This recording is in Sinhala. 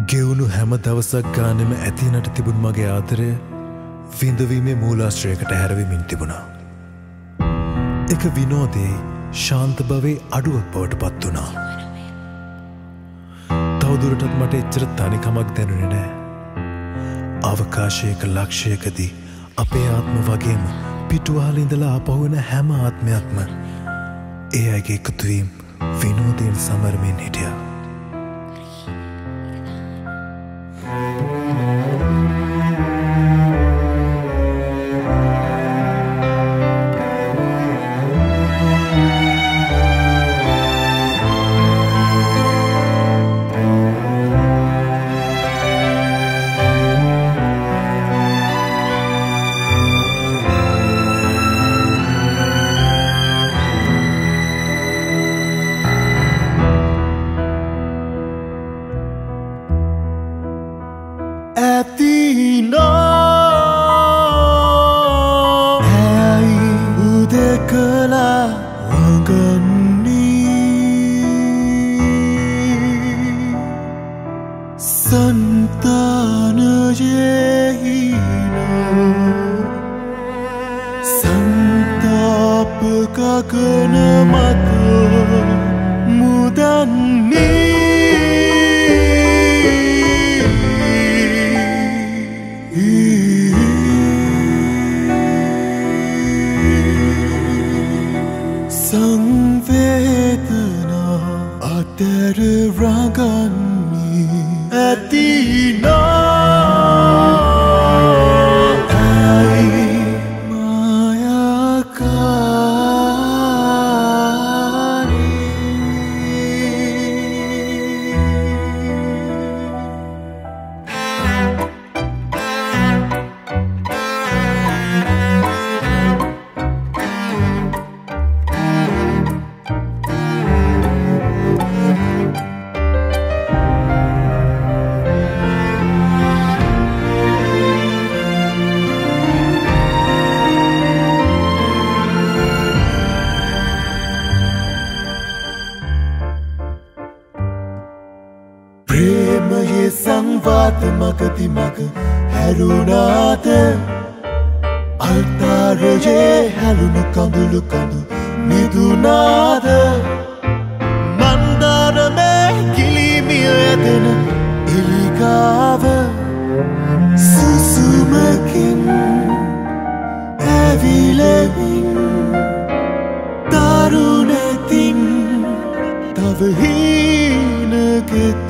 ගෙවුණු හැම දවසක් ගානෙම ඇතිනට තිබුණ මගේ ආදරය විඳවීමේ මූලාශ්‍රයකට හැරවිමින් තිබුණා. එක විනෝදයේ ශාන්ත භවේ අඩුවක් බවට පත් වුණා. තවදුරටත් මට එච්චර තනිකමක් දැනුනේ නෑ. අවකාශයක ලක්ෂයකදී අපේ ආත්ම වගේම පිටුවහල ඉඳලා ආපහු එන හැම ආත්මයක්ම ඒ අයගේ එකතුවීම් විනෝදයෙන් සමරමින් හිටියා. Tava hina